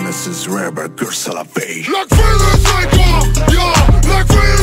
Happiness is rare, but girls are fake. Like feelings like yeah, like feelings.